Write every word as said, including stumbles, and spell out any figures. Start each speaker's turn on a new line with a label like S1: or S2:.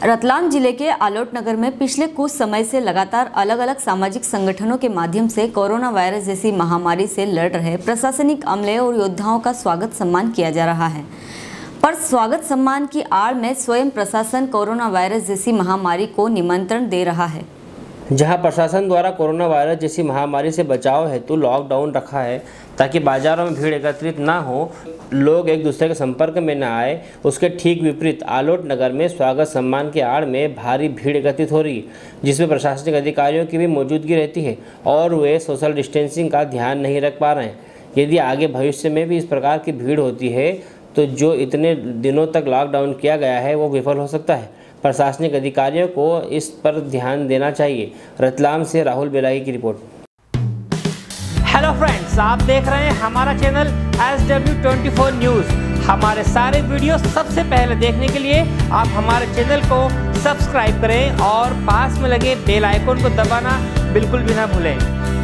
S1: रतलाम जिले के आलोट नगर में पिछले कुछ समय से लगातार अलग अलग सामाजिक संगठनों के माध्यम से कोरोना वायरस जैसी महामारी से लड़ रहे प्रशासनिक अमले और योद्धाओं का स्वागत सम्मान किया जा रहा है। पर स्वागत सम्मान की आड़ में स्वयं प्रशासन कोरोना वायरस जैसी महामारी को निमंत्रण दे रहा है।
S2: जहां प्रशासन द्वारा कोरोना वायरस जैसी महामारी से बचाव हेतु लॉकडाउन रखा है ताकि बाजारों में भीड़ एकत्रित ना हो, लोग एक दूसरे के संपर्क में न आए, उसके ठीक विपरीत आलोट नगर में स्वागत सम्मान के आड़ में भारी भीड़ एकत्रित हो रही है, जिसमें प्रशासनिक अधिकारियों की भी मौजूदगी रहती है और वे सोशल डिस्टेंसिंग का ध्यान नहीं रख पा रहे हैं। यदि आगे भविष्य में भी इस प्रकार की भीड़ होती है तो जो इतने दिनों तक लॉकडाउन किया गया है वो विफल हो सकता है। प्रशासनिक अधिकारियों को इस पर ध्यान देना चाहिए। रतलाम से राहुल बेलाही की रिपोर्ट।
S3: हेलो फ्रेंड्स, आप देख रहे हैं हमारा channel S W twenty four news. हमारे सारे वीडियो सबसे पहले देखने के लिए आप हमारे चैनल को सब्सक्राइब करें और पास में लगे बेल आइकन को दबाना बिल्कुल भी ना भूलें।